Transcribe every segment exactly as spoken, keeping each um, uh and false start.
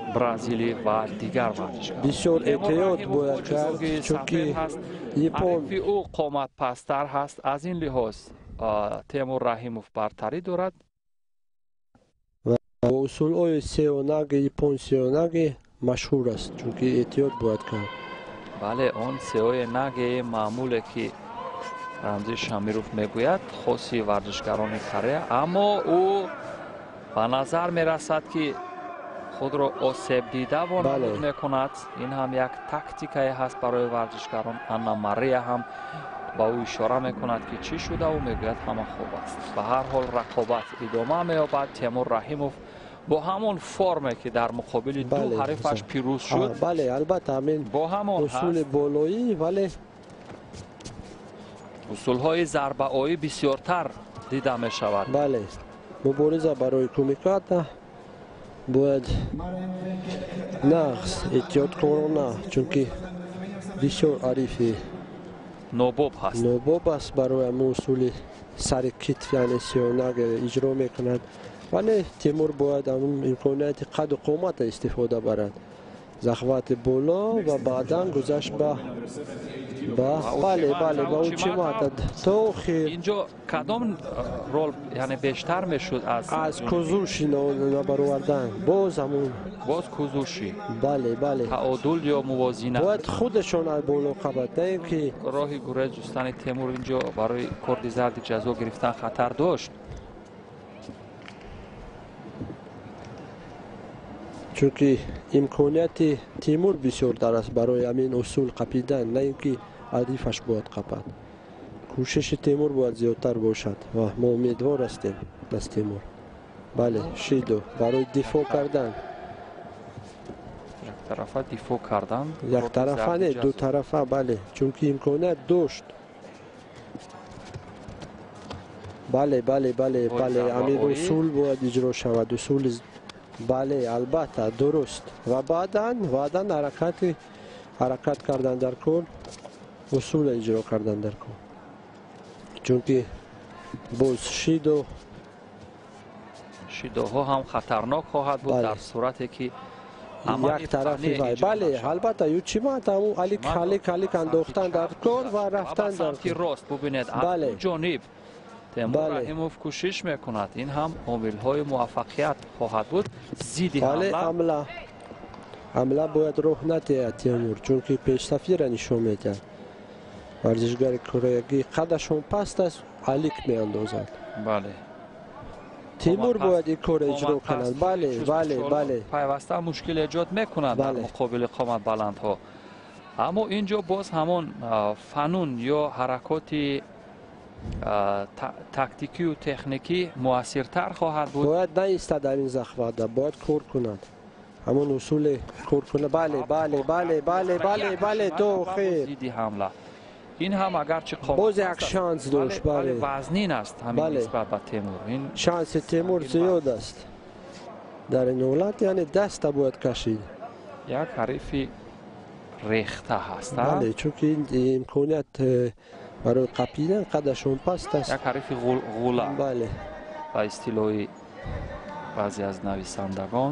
برزیلی و دیگر ورزشکاران. بسیار احتیاط باید کرد چون حریف او قامت پستر هست. از این لحاظ تیمور رحیموف برتری دارد و اصول های سیونگ یپون سیونگ مشهور است چون که احتیاط باید کرد. بله اون سیوی نگ معموله که رمزی شامیروف میگوید خاصی ورزشکاران کره، اما او به نظر میرسد که خود را آسیب دیده وانمود میکند. این هم یک تاکتیکای هست برای ورزشکاران. انا ماریا هم با او اشاره میکند که چی شده و میگوید همه خوب است. به هر حال رقابت ادامه مییابد. تیمور رحیموف با همون فرمی که در مقابل دو حریفش پیروز شد، بله البته همین با همون اصول بالایی، ولی اصول های ضربه آیی بسیارتر دیده می شود. بله مبارزه برای کومیکات باید نقص احتیاط کنه چون که بسیار عریفی نوبوب هست. نوبوب است برای همون اصول سر کتف یعنی سیونگ اجرا میکند، ولی تیمور باید همون امکانیت قد و قامت استفاده برد. زخوت بالا و بعدا گذشت به بله بله با اون چی ماتد تو خیر. اینجا کدام رول یعنی بیشتر میشد از از کوزوشی نبروردن؟ باز همون باز کوزوشی. بله بله تعادل یا موازنه باید خودشون از بالا قبط نه که راهی گریز جستن تیمور اینجا برای کرد زرد جزا گرفتن خطر داشت، چون که امکانیت تیمور بسیار در است برای همین اصول قپیدن، نه اینکه حریفش باید قپد. کوشش تیمور باید زیادتر باشد و ما امیدوار هستیم از تیمور. بله شیدو برای دفاع کردن، یک طرفه دفاع کردن، یک طرفه نه دو طرفه، بله چون که امکانیت داشت. بله بله بله بله همین اصول باید اجرا شود، اصول بله البته درست. و بعدا بعدا حرکت حرکت کردن در کل، اصول اجرا کردن در کل، چون که باز شیدو شیدوها هم خطرناک خواهد بود. بله. در صورتی که یک طرفی وای بله البته یو چی ما تمو علی کالی کالی انداختن در کار و رفتن در سمت راست. ببینید بله. جانب تیمور رحیموف کوشش میکند. این هم عامل های موفقیت خواهد بود. زیدی حمله حمله حمله باید روح نده تیمور چون که پیشرفتی را نشون میده. ورزشگر کره‌ای قدشون پست است علیک میاندازد. بله تیمور باید این کار اجرا کند. بله بله بله پیوسته مشکل ایجاد میکند در مقابل قامت بلندها. اما اینجا باز همون فنون یا حرکات تاکتیکی و تکنیکی موثرتر خواهد بود. باید نیستد در این زخوته، باید کار کند همون اصول کار کند. بله بله بله بله بله بله تو خیر. زیدی حمله این هم اگر چه قامت باز یک شانس داشت، بله وزنین است همین بله. نسبت به تیمور. این شانس تیمور زیاد است در این حالت، یعنی دست باید کشید. یک حریفی ریخته هست. بله چون که این امکانیت برای قپیدن قدشون پست است. یک حریفی غوله. بله با استیلوی بعضی از نویسندگان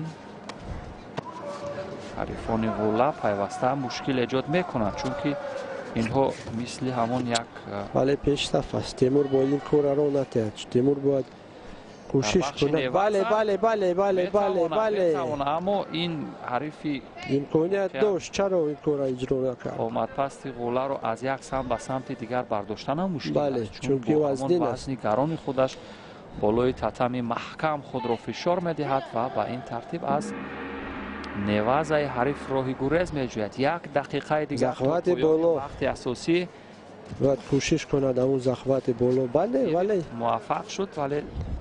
حریفان غوله پیوسته مشکل ایجاد میکنند چون که اینها مثل همون یک بله پیشرفت است. تیمور باید این کار را نتید. تیمور باید کوشش کنه. بله بله بله بله بله بله اما این حریفی امکانیت داشت چرا این کار را اجرا نکرد؟ قامت پست غوله رو از یک سمت به سمت دیگر برداشتن هم مشکل بله است چون که وزنین است. وزن گران خودش بالای تتمی محکم خود را فشار میدهد و به این ترتیب از نواز حریف راهی گریز میجوید. یک دقیقه دیگر زخوت بالا وقت اساسی باید کوشش کند اون زخوت بالا. بله ولی موفق شد. ولی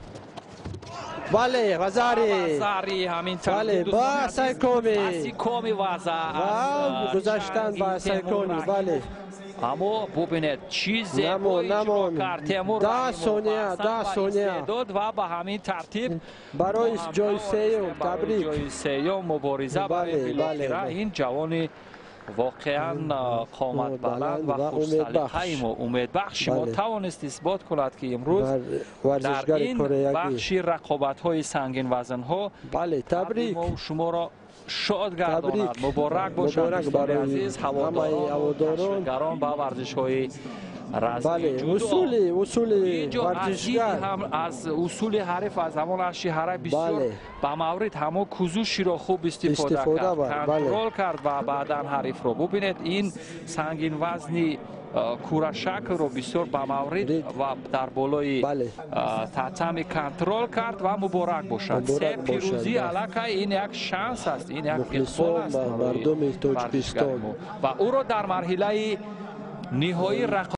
بله وزاری وزاری همین بله با سایکومی سایکومی وزار گذاشتن با سایکومی. بله اما ببینید چیز نمون نمون ده ثانیه ده ثانیه داد و به همین ترتیب برای جای سیوم تبریک. جای سیوم مبارزه برای بله این جوان واقعا قامت بلند و خوش‌سلیقه ما امیدبخش ما توانست اثبات کند که امروز در این بخش رقابت‌های سنگین وزن‌ها بله تبریک شما را شاد گرداند. مبارک باشد دوستان عزیز، هواداران گران با ورزش‌های بله اصول اصول ورزشگر هم از اصول حریف از همان اشیاره بسیار به مورد همه کوزوشی را خوب استفاده کرد، کنترل کرد و بعدا حریف رو ببینید این سنگین وزنی کورشک رو بسیار به مورد و در بالای تتمی کنترل کرد و مبارک باشد. سه پیروزی علاقه این یک شانس است، این یک اقبال است مردم تاجیکستان و او را در مرحله نهایی رقابت